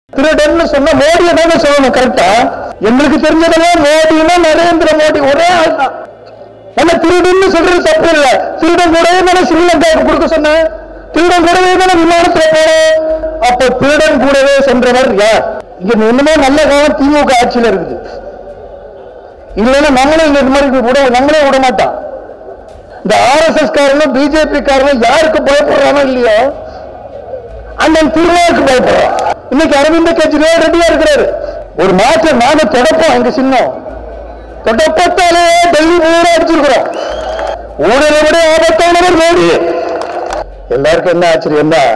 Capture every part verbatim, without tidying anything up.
திருடன்னு சொன்னா மோடியை தானே சொல்லணும் கரெக்டா? எங்களுக்கு தெரிஞ்சதெல்லாம் மோடினா நரேந்திர மோடி ஒரே ஆள் தான். நம்ம திருடன்னு சொல்றது தப்பு இல்ல. திருடன் கூடவே தானே ஸ்ரீலங்காவுக்கு கொடுக்க சொன்ன, திருடன் கூடவே தானே விமானத்துல போனோம். அப்ப திருடன் கூடவே சென்றவர் யார்? இங்க இன்னுமே நல்ல காலம் திமுக ஆட்சியில் இருக்குது. இல்லைன்னா நம்மளே இந்த மாதிரி விட நம்மளே விட மாட்டான். இந்த ஆர் எஸ் எஸ் காரங்க பிஜேபி காரங்க யாருக்கு பயப்படுறானோ இல்லையோ அண்ணன் திருநாவுக்கு பயப்படுறான். இன்னைக்கு அரவிந்த் கெஜ்ரிவால் ரெடியா இருக்கிறாரு. ஒரு மாற்றம் நாம தொடப்போம். அங்க சின்னம் தொடப்பத்தாலே டெல்லி முழுவதும் அடிச்சிருக்கிறோம். ஊழலை விட ஆபத்தானவர் மோடி. எல்லாருக்கும் என்ன ஆச்சரியம் தான்,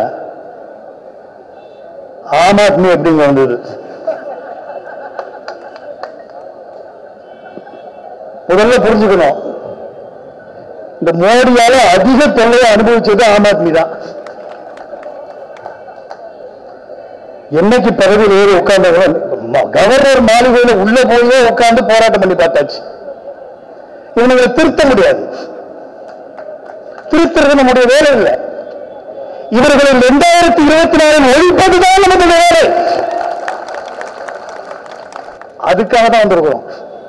ஆம் ஆத்மி எப்படிங்க வந்தது? முதல்ல புரிஞ்சுக்கணும், இந்த மோடியால அதிக தொல்லையை அனுபவிச்சது ஆம் ஆத்மி தான். என்னைக்கு பதவியில் ஏறி உட்கார்ந்த கவர்னர் மாளிகையில உள்ள போயே உட்கார்ந்து போராட்டம் பண்ணி பார்த்தாச்சு. இவனுங்களை திருத்த முடியாது. திருத்துறது நம்முடைய வேலை இல்லை. இவர்களின் இரண்டாயிரத்தி இருபத்தி நாலில் ஒழிப்பதுதான் நமது வேலை. அதுக்காக தான் வந்திருக்கிறோம்.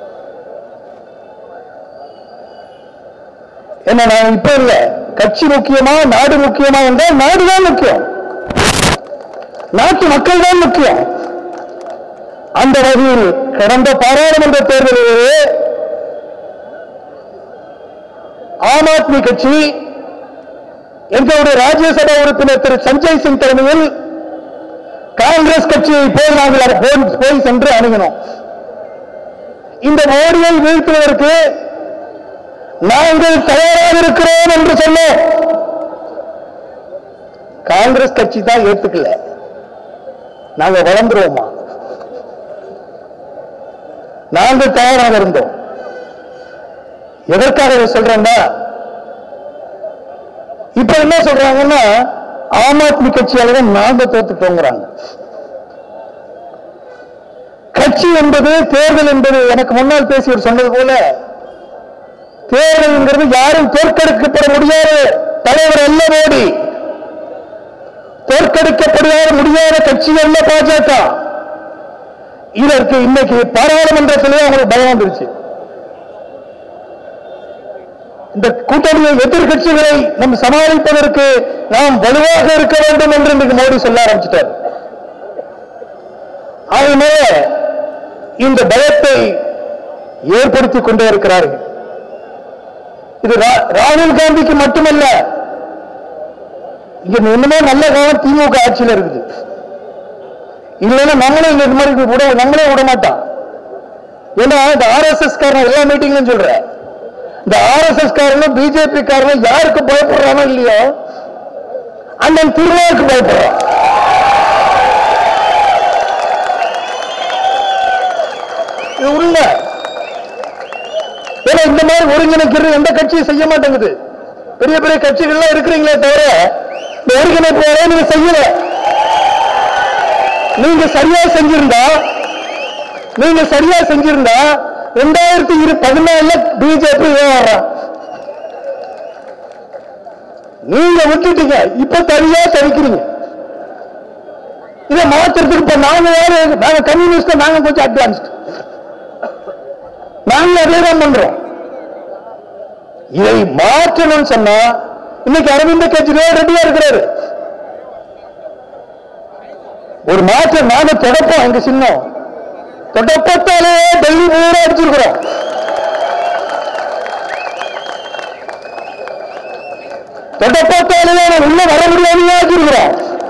என்ன நான் இப்ப இல்ல, கட்சி முக்கியமா நாடு முக்கியமா என்றால் நாடுதான் முக்கியம், நாட்டு மக்கள் தான் முக்கியம். அந்த வகையில் கடந்த பாராளுமன்ற தேர்தலிலே ஆம் ஆத்மி கட்சி எங்களுடைய ராஜ்யசபா உறுப்பினர் திரு சஞ்சய் சிங் தலைமையில் காங்கிரஸ் கட்சியை போய் நாங்கள் போய் சென்று அணுகினோம். இந்த மோடியை வீழ்த்துவதற்கு நாங்கள் தயாராக இருக்கிறோம் என்று சொன்னோம். காங்கிரஸ் கட்சி தான் ஏத்துக்கல. நாங்க வளர்ந்துருவோமா? நாங்கள் தயாராக இருந்தோம். எதற்காக சொல்றேன்னா, இப்ப என்ன சொல்றாங்கன்னா ஆம் ஆத்மி கட்சியால நாங்க தோத்துட்டோங்கிறாங்க. கட்சி என்பது தேர்தல் என்பது எனக்கு முன்னால் பேசியவர் சொன்னது போல, தேர்தல் என்கிறது யாரும் தோற்கடிக்கப்பட முடியாது தலைவர் அல்ல மோடி. தோற்கடிக்கப்பட முடியாத கட்சி அல்ல பாஜக. இதற்கு இன்னைக்கு பாராளுமன்றத்திலே அவங்களுக்கு பயம் வந்துருச்சு. இந்த கூட்டணியை எதிர்கட்சிகளை நம் சமாளிப்பதற்கு நாம் வலுவாக இருக்க வேண்டும் என்று இன்றைக்கு மோடி சொல்ல ஆரம்பிச்சிட்டார். அதனால இந்த பயத்தை ஏற்படுத்திக் கொண்டே இருக்கிறார்கள். இது ராகுல் காந்திக்கு மட்டுமல்ல, இங்க இன்னுமே நல்ல காலம் திமுக ஆட்சியில் இருக்குது. இல்லைன்னா நம்மளே இந்த மாதிரி விட நம்மளே விட மாட்டான். ஏன்னா இந்த ஆர் எஸ் எஸ் காரங்க எல்லா மீட்டிங்லும் சொல்ற, இந்த ஆர் எஸ் எஸ் காரங்க பிஜேபி காரங்க யாருக்கு பயப்படுறானோ இல்லையோ அண்ணன் திருநாவுக்கு பயப்படுறான். இது உண்மை. ஏன்னா இந்த மாதிரி ஒருங்கிணைக்கிறது எந்த கட்சியும் செய்ய மாட்டேங்குது. பெரிய பெரிய கட்சிகள்லாம் இருக்கிறீங்களே தவிர இந்த ஒருங்கிணைப்பு நீங்க செய்யல. நீங்க சரியா செஞ்சிருந்தா நீங்க சரியா செஞ்சிருந்தா ரெண்டாயிரத்தி இரு பதினாலுல பிஜேபி வர்றான். நீங்க விட்டுட்டீங்க, இப்ப தனியா தவிக்கிறீங்க. இதை மாற்றுறதுக்கு இப்ப நாங்க யாரு? நாங்க கம்யூனிஸ்ட், நாங்க கொஞ்சம் அட்வான்ஸ்ட், நாங்க அதே தான் பண்றோம். இதை மாற்றணும்னு சொன்னா இன்னைக்கு அரவிந்த் கெஜ்ரிவால் ரெடியா இருக்கிறாரு. ஒரு மாற்றம் நாங்க தொடப்போம். அங்க சின்னம் தொடப்பத்தாலே டெல்லி முழுவதும் அடிச்சிருக்கிறோம். தொடப்பத்தாலே உள்ள வர முடியாம ஆக்கிருக்கிறோம்.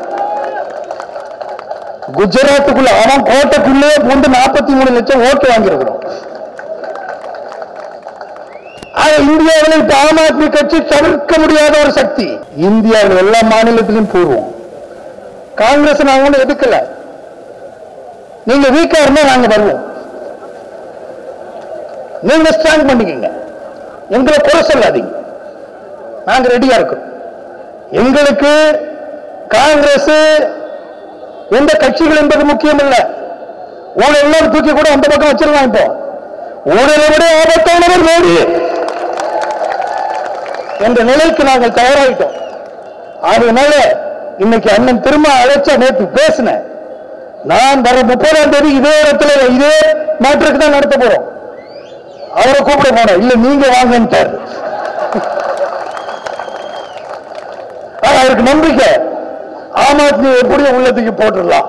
குஜராத்துக்குள்ள அவன் கோட்டைக்குள்ளே பூந்து நாற்பத்தி மூணு லட்சம் ஓட்டு வாங்கியிருக்கிறோம். இந்தியாவில் இப்ப ஆம் ஆத்மி கட்சி தவிர்க்க முடியாத ஒரு சக்தி. இந்தியாவில் எல்லா மாநிலத்திலும் பூர்வம். காங்கிரஸ் நாங்க ஒன்றும் எதுக்கல. நீங்க வீக்கா இருந்தா நாங்க வருவோம். நீங்க ஸ்ட்ராங் பண்ணிக்கங்க, எங்களை குறை சொல்லாதீங்க. நாங்க ரெடியா இருக்கோம். எங்களுக்கு காங்கிரஸ் எந்த கட்சிகள் என்பது முக்கியம் இல்ல. ஊழல் எல்லாம் தூக்கி கூட அந்த பக்கம் வச்சிருக்கலாம். இப்போ ஊழலை விட ஆபத்தானவர் மோடி என்ற நிலைக்கு நாங்கள் தயாராகிட்டோம். அதனால இன்னைக்கு அண்ணன் திரும்ப அழைச்சா நேற்று பேசின நான் வர முப்பதாம் தேதி இதே இடத்துல இதே மேட்ருக்கு தான் நடத்த போறோம். அவரை கூப்பிட போனோம், இல்ல நீங்க வாங்கன்ட்டார். அவருக்கு நம்பிக்கை, ஆம் ஆத்மி எப்படியும் உள்ளத்துக்கு போட்டுடலாம்.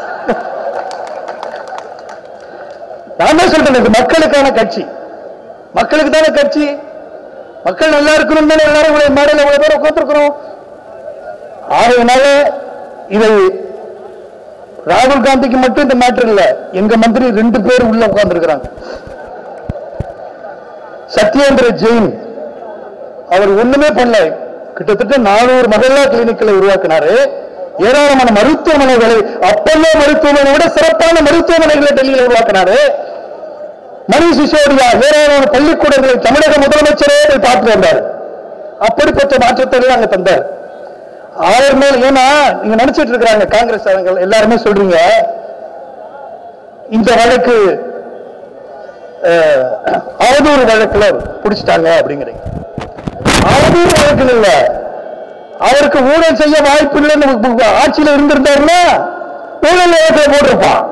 நான் தான் சொல்றேன், இது மக்களுக்கான கட்சி, மக்களுக்கு தானே கட்சி. மக்கள் நல்லா இருக்கணும் தானே எல்லாரும் மேடையில் இவ்வளவு பேர் உட்கார்ந்துருக்கிறோம். ஆகையினால இதை ராகுல் காந்திக்கு மட்டும் இந்த மேட்டர் இல்ல, எங்க மந்திரி ரெண்டு பேர் உள்ள உட்கார்ந்து இருக்கிறாங்க. சத்யேந்திர ஜெயின் அவர் ஒண்ணுமே பண்ணல, கிட்டத்தட்ட நானூறு மகளிர் கிளினிக்களை உருவாக்கினாரு. ஏராளமான மருத்துவமனைகளை, அப்பல்லோ மருத்துவமனை விட சிறப்பான மருத்துவமனைகளை டெல்லியில் உருவாக்கினாரு. மணிஷ் சிசோடியா ஏராளமான பள்ளிக்கூடங்களை தமிழக முதலமைச்சரே போய் பார்த்து வந்தார். அப்படிப்பட்ட மாற்றத்தை அங்க தந்தார். ஆயிரம் மேல், ஏன்னா நீங்க நினைச்சிட்டு இருக்கிறாங்க காங்கிரஸ் எல்லாருமே சொல்றீங்க இந்த வழக்கு அவதூறு வழக்குல பிடிச்சிட்டாங்க அப்படிங்கிறீங்க. அவதூறு வழக்கு இல்ல, அவருக்கு ஊழல் செய்ய வாய்ப்பு இல்லைன்னு ஆட்சியில் இருந்திருந்தாருன்னா ஊழல் வழக்கை போட்டிருப்பான்.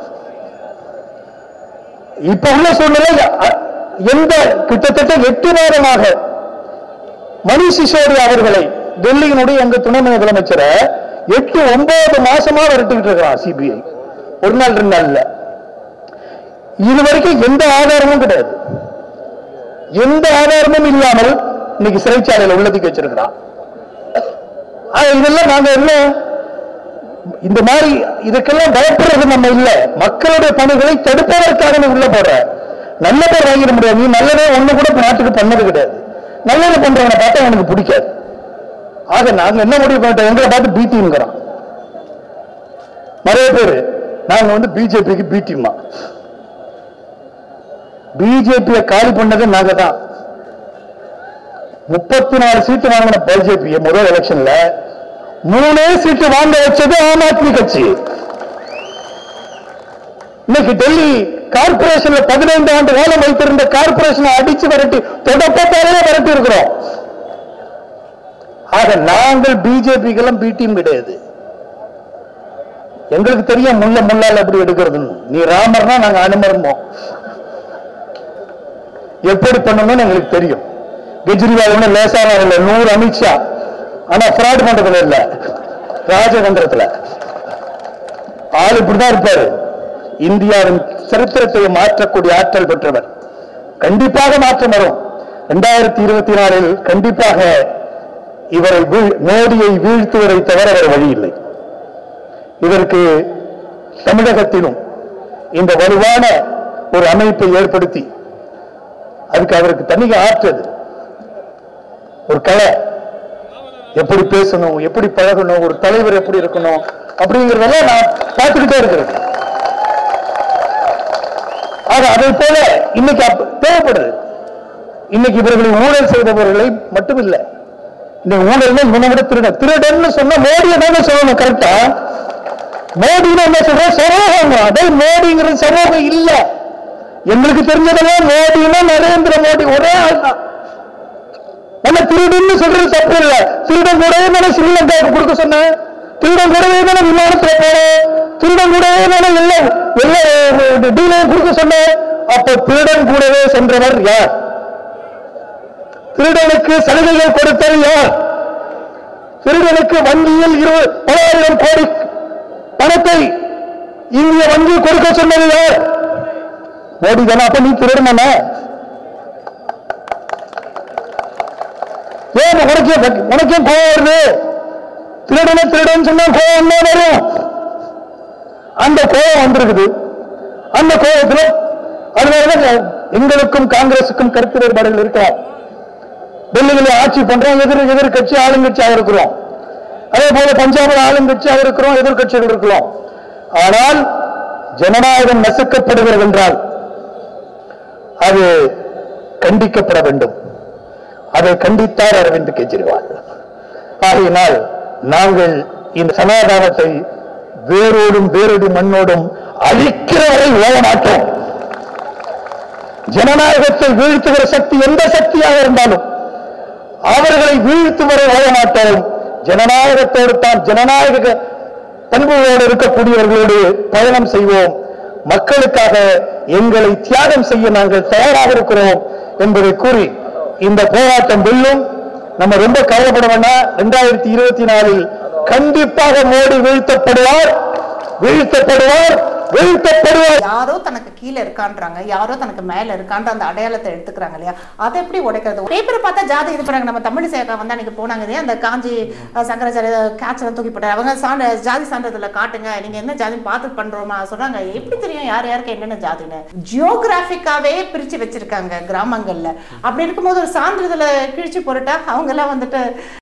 இப்ப உள்ள சூழ்நிலை எந்த கிட்டத்தட்ட எட்டு நேரமாக மணிஷ் சிசோடியா அவர்களை டெல்லியினுடைய எங்க துணை முதலமைச்சரை எட்டு ஒன்பது மாசமா விரட்டிக்கிட்டு இருக்கிறான் சிபிஐ. ஒரு நாள் ரெண்டு நாள்ல இதுவரைக்கும் எந்த ஆதாரமும் கிடையாது. எந்த ஆதாரமும் இல்லாமல் இன்னைக்கு சிறைச்சாலையில் உள்ளதுக்கு வச்சிருக்கிறான். இதெல்லாம் நாங்க என்ன இந்த மாதிரி இதுக்கெல்லாம் பயப்படுறது நம்ம இல்ல, மக்களுடைய பணிகளை தடுப்பதற்காக உள்ள போற நல்ல பேர் வாங்கிட முடியாது. நீ நல்லதே ஒண்ணு கூட நாட்டுக்கு பண்ணது கிடையாது. நல்லது பண்றவனை பார்த்தா எனக்கு பிடிக்காது. ஆக நாங்க என்ன முடிவு பண்ணிட்டோம், எங்களை பார்த்து பி டீம்ங்கிறோம் நிறைய பேரு. நாங்க வந்து பிஜேபிக்கு பி டீமா, பிஜேபியை காலி பண்ணது நாங்க தான். முப்பத்தி நாலு சீட்டு வாங்கின பிஜேபி முதல் எலெக்ஷன்ல மூணே சீட்டு வாங்க வச்சது ஆம் ஆத்மி கட்சி. இன்னைக்கு டெல்லி கார்பரேஷன்ல பதினைந்து ஆண்டு காலம் வைத்திருந்த கார்பரேஷனை அடிச்சு விரட்டி தொடப்பத்தாலே விரட்டி இருக்கிறோம். ஆக நாங்கள் பிஜேபிக்கெல்லாம் பி டீம் கிடையாது. எங்களுக்கு தெரியும் முள்ள முள்ளால் எப்படி எடுக்கிறதுன்னு. நீ ராமர்னா நாங்க அனுமருமோம், எப்படி பண்ணணும்னு எங்களுக்கு தெரியும். கெஜ்ரிவால் லேசான இல்ல, நூறு அமித்ஷா, ஆனா ஃப்ராட் பண்றதுல இல்ல, ராஜதந்திரத்துல ஆள் இப்படிதான் இருப்பாரு. இந்தியாவின் சரித்திரத்தை மாற்றக்கூடிய ஆற்றல் பெற்றவர். கண்டிப்பாக மாற்றம் வரும். இரண்டாயிரத்தி இருபத்தி நாலில் கண்டிப்பாக இவரை மோடியை வீழ்த்துவதை தவிர வேறு வழி இல்லை. இதற்கு தமிழகத்திலும் இந்த வலுவான ஒரு அமைப்பை ஏற்படுத்தி அதுக்கு அவருக்கு தனிக ஆற்றது ஒரு கலை, எப்படி பேசணும், எப்படி பழகணும், ஒரு தலைவர் எப்படி இருக்கணும் அப்படிங்கிறதெல்லாம் நான் பார்த்துக்கிட்டே இருக்கிறேன். ஆக அதை போல இன்னைக்கு தேவைப்படுது. இன்னைக்கு இவர்களை ஊழல் செய்தவர்களை மட்டுமில்லை, இந்த ஊழல் இவனை விட திருடன் திருடன்னு சொன்னா மோடியை தானே சொல்லணும். கரெக்டா? மோடின்னு என்ன சொல்ற, சமூகம். அதே மோடிங்கிறது சமூகம் இல்ல. எங்களுக்கு தெரிஞ்சதெல்லாம் மோடினா நரேந்திர மோடி ஒரே ஆள் தான். நம்ம திருடன்னு சொல்றது தப்பு இல்ல. திருடன் கூடவே தானே ஸ்ரீலங்காவுக்கு கொடுக்க சொன்ன, திருடன் கூடவே தானே விமானத்துல போன, திருடன் கூடவே தானே எல்லா எல்லா டீலையும் கொடுக்க சொன்ன. அப்ப திருடன் கூடவே சென்றவர் யார்? திருடனுக்கு சலுகைகள் கொடுத்தது யார்? திருடனுக்கு வங்கியில் இருபது பலாயிரம் கோடி பணத்தை இந்திய வங்கி கொடுக்க சொன்னது யார்? மோடி தானே. அப்ப நீ திருடன ஏன் உனக்கே உனக்கே கோவம் வருது? திருடன திருடன் சொன்னா கோவம் தான் வரும். அந்த கோவம் வந்திருக்குது. அந்த கோவத்தில் அதனாலதான் எங்களுக்கும் காங்கிரசுக்கும் கருத்து வேறுபாடுகள் இருக்கலாம். டெல்லியில ஆட்சி பண்றோம், எதிர் எதிர்கட்சி ஆளுங்கட்சியாக இருக்கிறோம். அதே போல பஞ்சாபில் ஆளுங்கட்சியாக இருக்கிறோம், எதிர்கட்சிகள் இருக்கிறோம். ஆனால் ஜனநாயகம் நசுக்கப்படுகிறது என்றால் அது கண்டிக்கப்பட வேண்டும். அதை கண்டித்தார் அரவிந்த் கெஜ்ரிவால். ஆகையினால் நாங்கள் இந்த சமாதானத்தை வேரோடும் வேரடி மண்ணோடும் அழிக்கிற வரை ஓட மாட்டோம். ஜனநாயகத்தை வீழ்த்துகிற சக்தி எந்த சக்தியாக இருந்தாலும் அவர்களை வீழ்த்து வரை ஓட மாட்டோம். ஜனநாயகத்தோடு தான் ஜனநாயக பண்புகளோடு இருக்கக்கூடியவர்களோடு பயணம் செய்வோம். மக்களுக்காக எங்களை தியாகம் செய்ய நாங்கள் தயாராக இருக்கிறோம் என்பதை கூறி இந்த போராட்டம் வெல்லும். நம்ம ரொம்ப கவலைப்பட வேண்டாம். இரண்டாயிரத்தி இருபத்தி நாலில் கண்டிப்பாக மோடி வீழ்த்தப்படுவார், வீழ்த்தப்படுவார், வீழ்த்தப்படுவார். யாரோ தனக்கு கீழே இருக்கான்றாங்க, யாரோ தனக்கு மேல இருக்கான்ற அந்த அடையாளத்தை எடுத்துக்கிறாங்க இல்லையா, அதை எப்படி உடைக்கிறது? பேப்பரை பார்த்தா ஜாதி இது பண்ணாங்க. நம்ம தமிழ் சேகா வந்து அன்னைக்கு போனாங்க இல்லையா, அந்த காஞ்சி சங்கராச்சாரிய கேட்செல்லாம் தூக்கி போட்டார். அவங்க சான்று ஜாதி சான்றிதழ காட்டுங்க, நீங்க என்ன ஜாதி பார்த்து பண்றோமா சொல்றாங்க. எப்படி தெரியும் யார் யாருக்கு என்னென்ன ஜாதின்னு? ஜியோகிராபிக்காவே பிரிச்சு வச்சிருக்காங்க கிராமங்கள்ல. அப்படி இருக்கும்போது ஒரு சான்றிதழை கிழிச்சு போட்டுட்டா அவங்க எல்லாம் வந்துட்டு